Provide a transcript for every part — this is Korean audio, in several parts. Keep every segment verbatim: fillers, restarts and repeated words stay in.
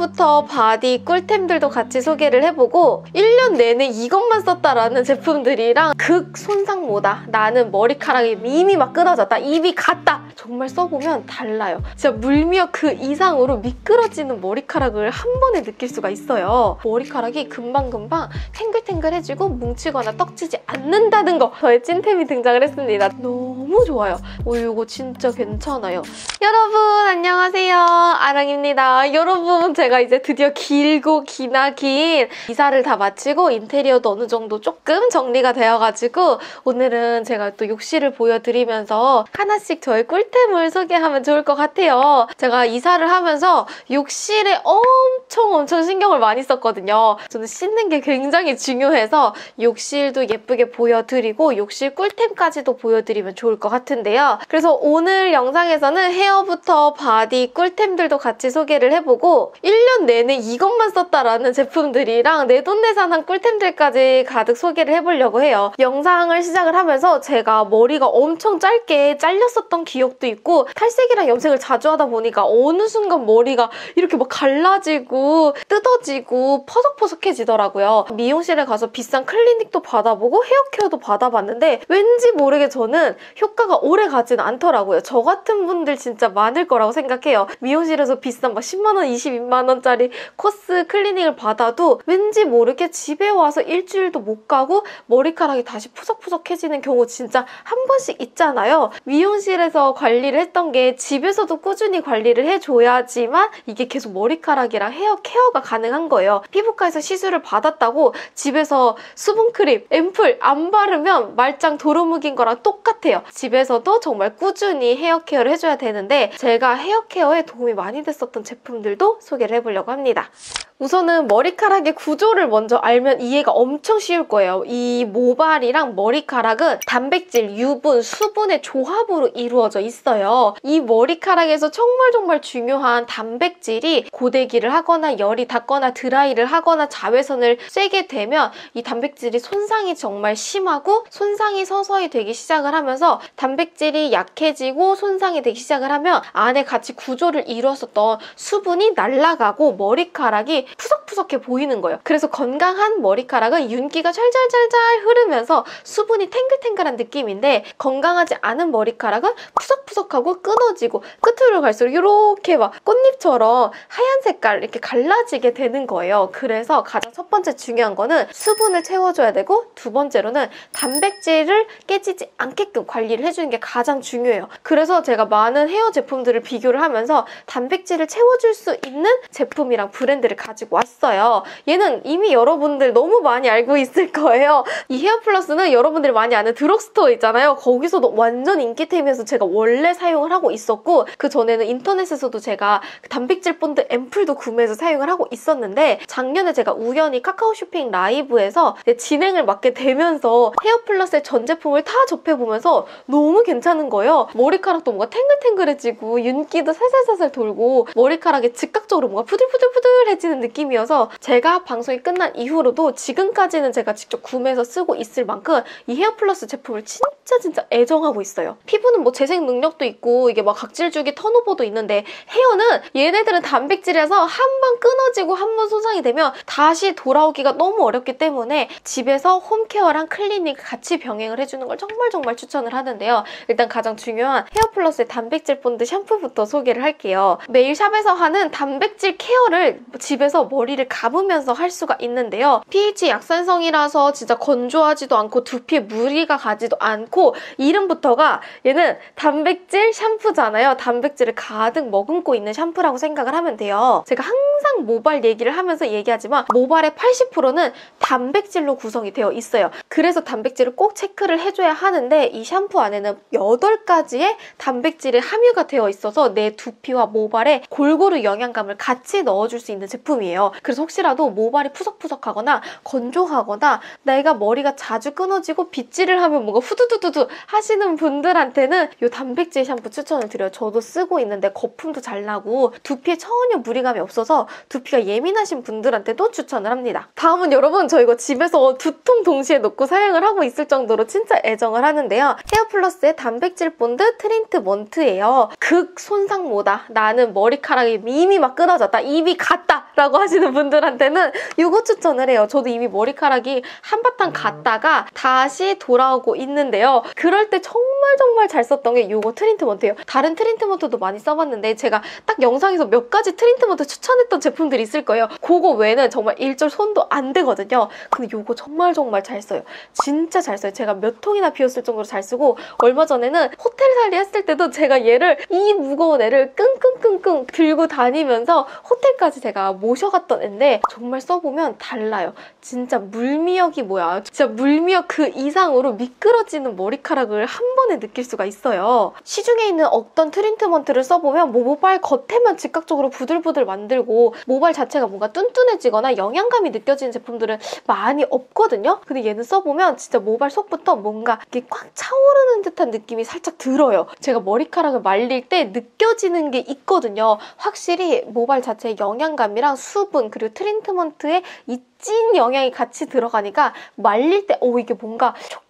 헤어부터 바디 꿀템들도 같이 소개를 해보고 일 년 내내 이것만 썼다라는 제품들이랑 극 손상모다, 나는 머리카락이 이미 막 끊어졌다, 입이 갔다, 정말 써보면 달라요. 진짜 물미역 그 이상으로 미끄러지는 머리카락을 한 번에 느낄 수가 있어요. 머리카락이 금방금방 탱글탱글해지고 뭉치거나 떡지지 않는다는 거, 저의 찐템이 등장을 했습니다. 너무 좋아요. 오, 이거 진짜 괜찮아요. 여러분 안녕하세요, 아랑입니다. 여러분, 제가 이제 드디어 길고 기나긴 이사를 다 마치고 인테리어도 어느 정도 조금 정리가 되어가지고 오늘은 제가 또 욕실을 보여드리면서 하나씩 저의 꿀템을 소개하면 좋을 것 같아요. 제가 이사를 하면서 욕실에 엄청 엄청 신경을 많이 썼거든요. 저는 씻는 게 굉장히 중요해서 욕실도 예쁘게 보여드리고 욕실 꿀템까지도 보여드리면 좋을 것 같은데요. 그래서 오늘 영상에서는 헤어부터 바디 꿀템들도 같이 소개를 해보고 일 년 내내 이것만 썼다라는 제품들이랑 내돈내산한 꿀템들까지 가득 소개를 해보려고 해요. 영상을 시작을 하면서 제가 머리가 엄청 짧게 잘렸었던 기억도 있고 탈색이랑 염색을 자주 하다 보니까 어느 순간 머리가 이렇게 막 갈라지고 뜯어지고 퍼석퍼석해지더라고요. 미용실에 가서 비싼 클리닉도 받아보고 헤어케어도 받아봤는데 왠지 모르게 저는 효과가 오래 가지는 않더라고요. 저 같은 분들 진짜 많을 거라고 생각해요. 미용실에서 비싼 막 십만 원, 이십이만 원짜리 코스 클리닉을 받아도 왠지 모르게 집에 와서 일주일도 못 가고 머리카락이 다시 푸석푸석해지는 경우 진짜 한 번씩 있잖아요. 미용실에서 관리를 했던 게 집에서도 꾸준히 관리를 해줘야지만 이게 계속 머리카락이랑 헤어 케어가 가능한 거예요. 피부과에서 시술을 받았다고 집에서 수분크림, 앰플 안 바르면 말짱 도루묵인 거랑 똑같아요. 집에서도 정말 꾸준히 헤어 케어를 해줘야 되는데 제가 헤어 케어에 도움이 많이 됐었던 제품들도 소개를 해보려고 합니다. 우선은 머리카락의 구조를 먼저 알면 이해가 엄청 쉬울 거예요. 이 모발이랑 머리카락은 단백질, 유분, 수분의 조합으로 이루어져 있어요. 이 머리카락에서 정말 정말 중요한 단백질이 고데기를 하거나 열이 닿거나 드라이를 하거나 자외선을 쐬게 되면 이 단백질이 손상이 정말 심하고 손상이 서서히 되기 시작을 하면서 단백질이 약해지고 손상이 되기 시작을 하면 안에 같이 구조를 이루었었던 수분이 날아가고 머리카락이 푸석푸석해 보이는 거예요. 그래서 건강한 머리카락은 윤기가 잘잘잘잘 흐르면서 수분이 탱글탱글한 느낌인데 건강하지 않은 머리카락은 푸석푸석하고 끊어지고 끝으로 갈수록 이렇게 막 꽃잎처럼 하얀 색깔 이렇게 갈라지게 되는 거예요. 그래서 가장 첫 번째 중요한 거는 수분을 채워줘야 되고 두 번째로는 단백질을 깨지지 않게끔 관리를 해주는 게 가장 중요해요. 그래서 제가 많은 헤어 제품들을 비교를 하면서 단백질을 채워줄 수 있는 제품이랑 브랜드를 가지고 왔어요. 얘는 이미 여러분들 너무 많이 알고 있을 거예요. 이 헤어플러스는 여러분들이 많이 아는 드럭스토어 있잖아요. 거기서도 완전 인기템이어서 제가 원래 사용을 하고 있었고 그 전에는 인터넷에서도 제가 단백질 본드 앰플도 구매해서 사용을 하고 있었는데 작년에 제가 우연히 카카오 쇼핑 라이브에서 진행을 맡게 되면서 헤어플러스의 전 제품을 다 접해보면서 너무 괜찮은 거예요. 머리카락도 뭔가 탱글탱글해지고 윤기도 살살살살 돌고 머리카락이 즉각적으로 뭔가 푸들푸들푸들해지는 느낌이어서 제가 방송이 끝난 이후로도 지금까지는 제가 직접 구매해서 쓰고 있을 만큼 이 헤어플러스 제품을 진짜 진짜 애정하고 있어요. 피부는 뭐 재생 능력도 있고 이게 막 각질주기 턴오버도 있는데 헤어는 얘네들은 단백질에서 한 번 끊어지고 한 번 손상이 되면 다시 돌아오기가 너무 어렵기 때문에 집에서 홈케어랑 클리닉 같이 병행을 해주는 걸 정말 정말 추천을 하는데요. 일단 가장 중요한 헤어플러스의 단백질 본드 샴푸부터 소개를 할게요. 매일 샵에서 하는 단백질 케어를 집에서 머리를 감으면서 할 수가 있는데요. 피에이치 약산성이라서 진짜 건조하지도 않고 두피에 무리가 가지도 않고 이름부터가 얘는 단백질 샴푸잖아요. 단백질을 가득 머금고 있는 샴푸라고 생각을 하면 돼요. 제가 항상 모발 얘기를 하면서 얘기하지만 모발의 팔십 퍼센트는 단백질로 구성이 되어 있어요. 그래서 단백질을 꼭 체크를 해줘야 하는데 이 샴푸 안에는 여덟 가지의 단백질이 함유가 되어 있어서 내 두피와 모발에 골고루 영양감을 같이 넣어줄 수 있는 제품이에요. 그래서 혹시라도 모발이 푸석푸석하거나 건조하거나 내가 머리가 자주 끊어지고 빗질을 하면 뭔가 후두두두두 하시는 분들한테는 이 단백질 샴푸 추천을 드려요. 저도 쓰고 있는데 거품도 잘 나고 두피에 전혀 무리감이 없어서 두피가 예민하신 분들한테도 추천을 합니다. 다음은 여러분 저 이거 집에서 두 통 동시에 놓고 사용을 하고 있을 정도로 진짜 애정을 하는데요. 헤어플러스의 단백질 본드 트리트먼트예요. 극 손상모다, 나는 머리카락이 이미 막 끊어졌다, 입이 갔다, 라고 하시는 분들한테는 이거 추천을 해요. 저도 이미 머리카락이 한바탕 갔다가 다시 돌아오고 있는데요. 그럴 때 정말 정말 잘 썼던 게 이거 트리트먼트예요. 다른 트리트먼트도 많이 써봤는데 제가 딱 영상에서 몇 가지 트리트먼트 추천했던 제품들이 있을 거예요. 그거 외에는 정말 일절 손도 안 되거든요. 근데 이거 정말 정말 잘 써요. 진짜 잘 써요. 제가 몇 통이나 비웠을 정도로 잘 쓰고 얼마 전에는 호텔살이 했을 때도 제가 얘를 이 무거운 애를 끙끙끙끙 들고 다니면서 호텔까지 제가 모셔갔던 앤데 정말 써보면 달라요. 진짜 물미역이 뭐야. 진짜 물미역 그 이상으로 미끄러지는 머리카락을 한 번에 느낄 수가 있어요. 시중에 있는 어떤 트리트먼트를 써보면 모발 겉에만 즉각적으로 부들부들 만들고 모발 자체가 뭔가 뚠뚠해지거나 영양감이 느껴지는 제품들은 많이 없거든요. 근데 얘는 써보면 진짜 모발 속부터 뭔가 이렇게 꽉 차오르는 듯한 느낌이 살짝 들어요. 제가 머리카락을 말릴 때 느껴지는 게 있거든요. 확실히 모발 자체의 영양감이랑 수분 그리고 트리트먼트의 이 찐 영양이 같이 들어가니까 말릴 때 오 이게 뭔가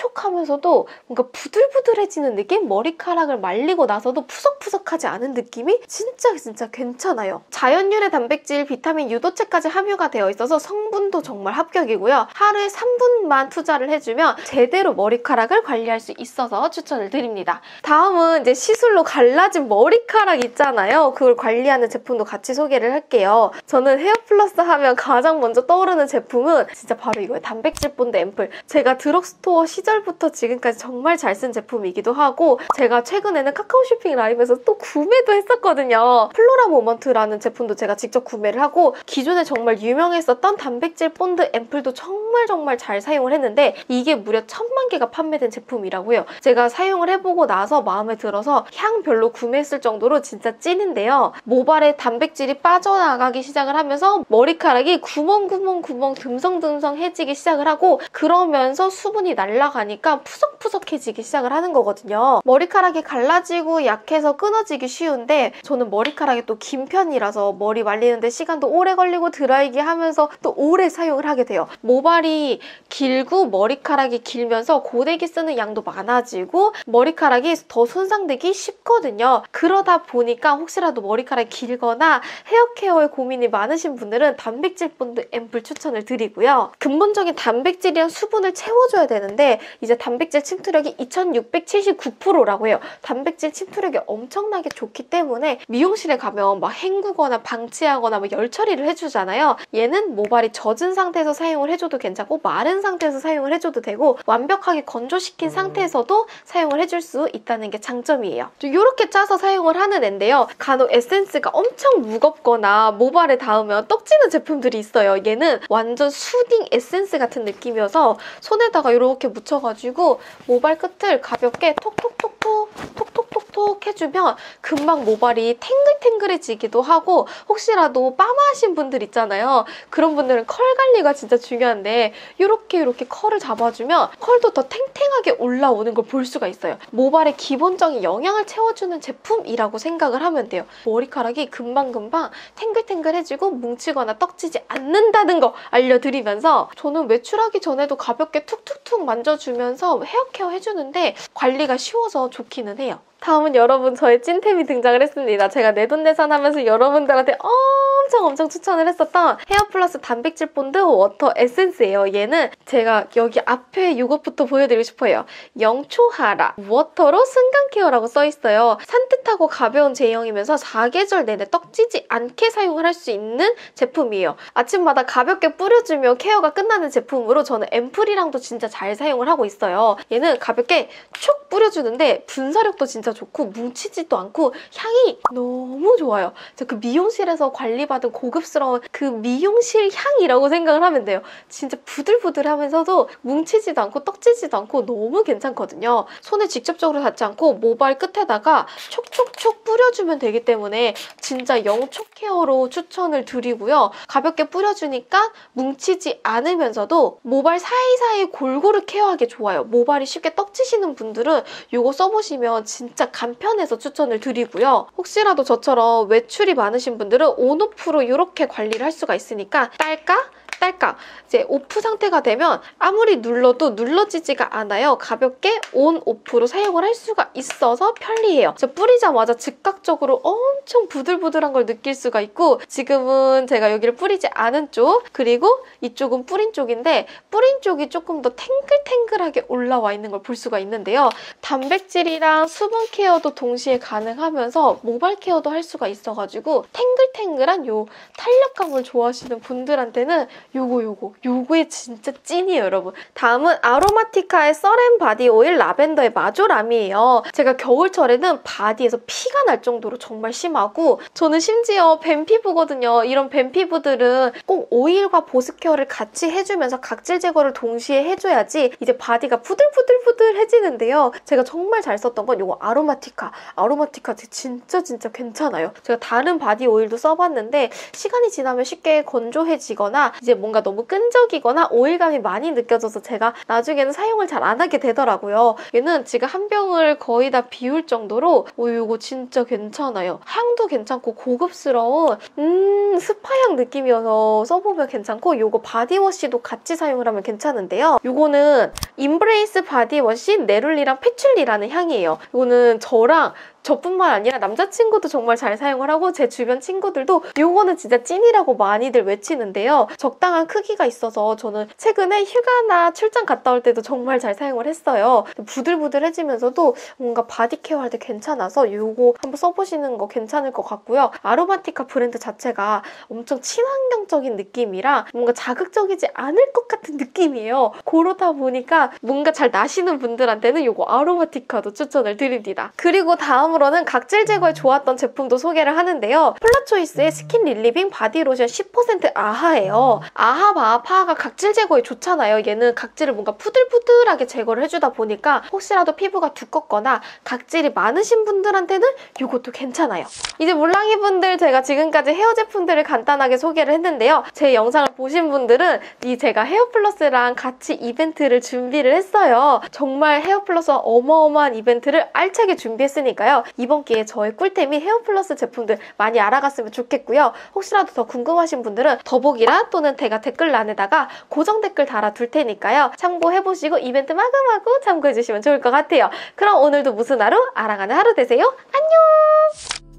촉촉하면서도 뭔가 부들부들해지는 느낌? 머리카락을 말리고 나서도 푸석푸석하지 않은 느낌이 진짜 진짜 괜찮아요. 자연유래 단백질, 비타민, 유도체까지 함유가 되어 있어서 성분도 정말 합격이고요. 하루에 삼 분만 투자를 해주면 제대로 머리카락을 관리할 수 있어서 추천을 드립니다. 다음은 이제 시술로 갈라진 머리카락 있잖아요. 그걸 관리하는 제품도 같이 소개를 할게요. 저는 헤어플러스 하면 가장 먼저 떠오르는 제품은 진짜 바로 이거예요. 단백질 본드 앰플. 제가 드럭스토어 시절부터 지금까지 정말 잘 쓴 제품이기도 하고 제가 최근에는 카카오 쇼핑 라이브에서 또 구매도 했었거든요. 플로라 모먼트라는 제품도 제가 직접 구매를 하고 기존에 정말 유명했었던 단백질 본드 앰플도 정말 정말 잘 사용을 했는데 이게 무려 천만 개가 판매된 제품이라고요. 제가 사용을 해보고 나서 마음에 들어서 향별로 구매했을 정도로 진짜 찐인데요. 모발에 단백질이 빠져나가기 시작을 하면서 머리카락이 구멍구멍구멍 듬성듬성해지기 시작을 하고 그러면서 수분이 날아가니까 푸석푸석해지기 시작을 하는 거거든요. 머리카락이 갈라지고 약해서 끊어지기 쉬운데 저는 머리카락이 또 긴 편이라서 머리 말리는데 시간도 오래 걸리고 드라이기 하면서 또 오래 사용을 하게 돼요. 모발이 길고 머리카락이 길면서 고데기 쓰는 양도 많아지고 머리카락이 더 손상되기 쉽거든요. 그러다 보니까 혹시라도 머리카락이 길거나 헤어케어에 고민이 많으신 분들은 단백질 본드 앰플 추천을 드리고요. 근본적인 단백질이랑 수분을 채워줘야 되는데 이제 단백질 침투력이 이천육백칠십구 퍼센트라고 해요. 단백질 침투력이 엄청나게 좋기 때문에 미용실에 가면 막 헹구거나 방치하거나 뭐 열 처리를 해주잖아요. 얘는 모발이 젖은 상태에서 사용을 해줘도 괜찮고 마른 상태에서 사용을 해줘도 되고 완벽하게 건조시킨 상태에서도 사용을 해줄 수 있다는 게 장점이에요. 이렇게 짜서 사용을 하는 앤데요. 간혹 에센스가 엄청 무겁거나 모발에 닿으면 떡지는 제품들이 있어요. 얘는 완전 수딩 에센스 같은 느낌이어서 손에다가 이렇게 묻혀가지고 모발 끝을 가볍게 톡톡톡톡 톡톡톡톡 해주면 금방 모발이 탱글탱글해지기도 하고 혹시라도 빠마하신 분들 있잖아요. 그런 분들은 컬 관리가 진짜 중요한데 이렇게 이렇게 컬을 잡아주면 컬도 더 탱탱하게 올라오는 걸 볼 수가 있어요. 모발의 기본적인 영양을 채워주는 제품이라고 생각을 하면 돼요. 머리카락이 금방금방 탱글탱글해지고 뭉치거나 떡지지 않는다는 거 알려드리면서 저는 외출하기 전에도 가볍게 툭툭툭 만져주면서 헤어케어 해주는데 관리가 쉬워서 좋기는 해요. 다음은 여러분 저의 찐템이 등장을 했습니다. 제가 내돈내산하면서 여러분들한테 엄청 엄청 추천을 했었던 헤어플러스 단백질 본드 워터 에센스예요. 얘는 제가 여기 앞에 이것부터 보여드리고 싶어요. 영초하라 워터로 순간 케어라고 써있어요. 산뜻하고 가벼운 제형이면서 사계절 내내 떡지지 않게 사용을 할 수 있는 제품이에요. 아침마다 가볍게 뿌려주면 케어가 끝나는 제품으로 저는 앰플이랑도 진짜 잘 사용을 하고 있어요. 얘는 가볍게 촉 뿌려주는데 분사력도 진짜 좋고 뭉치지도 않고 향이 너무 좋아요. 그 미용실에서 관리받은 고급스러운 그 미용실 향이라고 생각을 하면 돼요. 진짜 부들부들하면서도 뭉치지도 않고 떡지지도 않고 너무 괜찮거든요. 손에 직접적으로 닿지 않고 모발 끝에다가 촉촉촉 뿌려주면 되기 때문에 진짜 영촉 케어로 추천을 드리고요. 가볍게 뿌려주니까 뭉치지 않으면서도 모발 사이사이 골고루 케어하기 좋아요. 모발이 쉽게 떡지시는 분들은 이거 써보시면 진짜 간편해서 추천을 드리고요. 혹시라도 저처럼 외출이 많으신 분들은 온오프로 이렇게 관리를 할 수가 있으니까 딸까? 딸깍 이제 오프 상태가 되면 아무리 눌러도 눌러지지가 않아요. 가볍게 온, 오프로 사용을 할 수가 있어서 편리해요. 진짜 뿌리자마자 즉각적으로 엄청 부들부들한 걸 느낄 수가 있고 지금은 제가 여기를 뿌리지 않은 쪽 그리고 이쪽은 뿌린 쪽인데 뿌린 쪽이 조금 더 탱글탱글하게 올라와 있는 걸 볼 수가 있는데요. 단백질이랑 수분 케어도 동시에 가능하면서 모발 케어도 할 수가 있어가지고 탱글탱글한 요 탄력감을 좋아하시는 분들한테는 요거 요거 요거에 진짜 찐이에요, 여러분. 다음은 아로마티카의 썰앤 바디 오일 라벤더의 마조람이에요. 제가 겨울철에는 바디에서 피가 날 정도로 정말 심하고 저는 심지어 뱀 피부거든요. 이런 뱀 피부들은 꼭 오일과 보습 케어를 같이 해주면서 각질 제거를 동시에 해줘야지 이제 바디가 부들부들부들해지는데요. 제가 정말 잘 썼던 건 요거 아로마티카. 아로마티카 진짜 진짜 괜찮아요. 제가 다른 바디 오일도 써봤는데 시간이 지나면 쉽게 건조해지거나 이제 뭔가 너무 끈적이거나 오일감이 많이 느껴져서 제가 나중에는 사용을 잘 안 하게 되더라고요. 얘는 지금 한 병을 거의 다 비울 정도로 오, 이거 진짜 괜찮아요. 향도 괜찮고 고급스러운 음 스파향 느낌이어서 써보면 괜찮고 요거 바디워시도 같이 사용을 하면 괜찮은데요. 요거는 임브레이스 바디워시 네룰리랑 패출리라는 향이에요. 이거는 저랑 저뿐만 아니라 남자친구도 정말 잘 사용을 하고 제 주변 친구들도 요거는 진짜 찐이라고 많이들 외치는데요. 적당한 크기가 있어서 저는 최근에 휴가나 출장 갔다 올 때도 정말 잘 사용을 했어요. 부들부들해지면서도 뭔가 바디 케어할 때 괜찮아서 요거 한번 써보시는 거 괜찮을 것 같고요. 아로마티카 브랜드 자체가 엄청 친환경적인 느낌이라 뭔가 자극적이지 않을 것 같은 느낌이에요. 그러다 보니까 뭔가 잘 나시는 분들한테는 요거 아로마티카도 추천을 드립니다. 그리고 다음 다음으로는 각질 제거에 좋았던 제품도 소개를 하는데요. 폴라초이스의 스킨 릴리빙 바디로션 십 퍼센트 아하예요. 아하 바하파가 각질 제거에 좋잖아요. 얘는 각질을 뭔가 푸들푸들하게 제거를 해주다 보니까 혹시라도 피부가 두껍거나 각질이 많으신 분들한테는 이것도 괜찮아요. 이제 몰랑이 분들 제가 지금까지 헤어 제품들을 간단하게 소개를 했는데요. 제 영상을 보신 분들은 이 제가 헤어플러스랑 같이 이벤트를 준비를 했어요. 정말 헤어플러스와 어마어마한 이벤트를 알차게 준비했으니까요. 이번 기회에 저의 꿀템인 헤어플러스 제품들 많이 알아갔으면 좋겠고요. 혹시라도 더 궁금하신 분들은 더보기란 또는 제가 댓글란에다가 고정 댓글 달아둘 테니까요. 참고해보시고 이벤트 마구마구 참고해주시면 좋을 것 같아요. 그럼 오늘도 무슨 하루? 알아가는 하루 되세요. 안녕!